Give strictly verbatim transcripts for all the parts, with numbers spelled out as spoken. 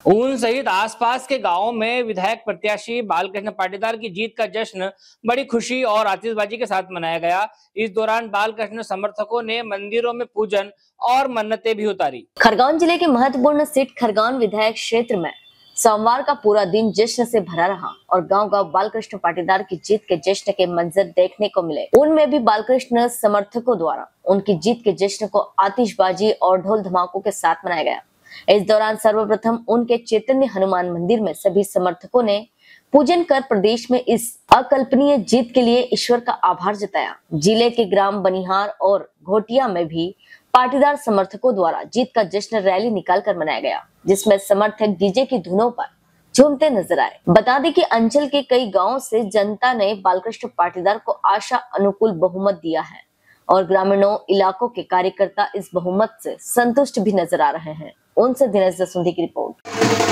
ऊन सहित आसपास के गांवों में विधायक प्रत्याशी बालकृष्ण पाटीदार की जीत का जश्न बड़ी खुशी और आतिशबाजी के साथ मनाया गया। इस दौरान बालकृष्ण समर्थकों ने मंदिरों में पूजन और मन्नतें भी उतारी। खरगोन जिले के महत्वपूर्ण सीट खरगोन विधायक क्षेत्र में सोमवार का पूरा दिन जश्न से भरा रहा और गांव-गांव बालकृष्ण पाटीदार की जीत के जश्न के मंजर देखने को मिले। उनमें भी बालकृष्ण समर्थकों द्वारा उनकी जीत के जश्न को आतिशबाजी और ढोल धमाकों के साथ मनाया गया। इस दौरान सर्वप्रथम उनके चैतन्य हनुमान मंदिर में सभी समर्थकों ने पूजन कर प्रदेश में इस अकल्पनीय जीत के लिए ईश्वर का आभार जताया। जिले के ग्राम बनिहार और घोटिया में भी पाटीदार समर्थकों द्वारा जीत का जश्न रैली निकालकर मनाया गया, जिसमें समर्थक डीजे की धुनों पर झूमते नजर आए। बता दें कि अंचल के कई गांवों से जनता ने बालकृष्ण पाटीदार को आशा अनुकूल बहुमत दिया है और ग्रामीणों इलाकों के कार्यकर्ता इस बहुमत से संतुष्ट भी नजर आ रहे हैं। उनसे दिनेश जसुंधी की रिपोर्ट।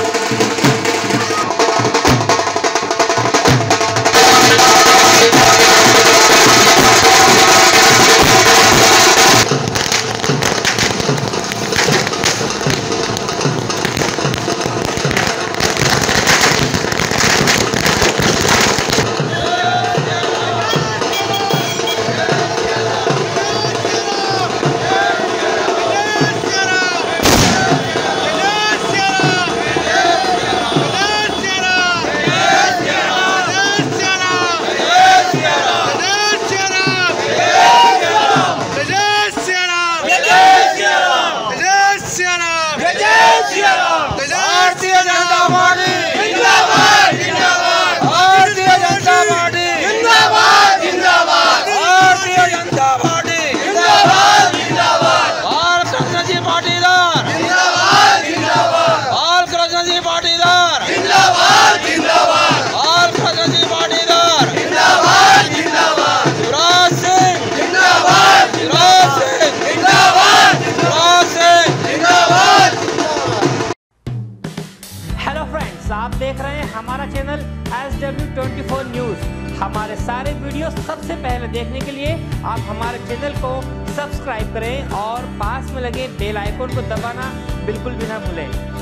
आप देख रहे हैं हमारा channel S W twenty four news. हमारे सारे वीडियो सबसे पहले देखने के लिए आप हमारे चैनल को सब्सक्राइब करें और पास में लगे बेल आइकन को दबाना बिल्कुल भी ना भूलें।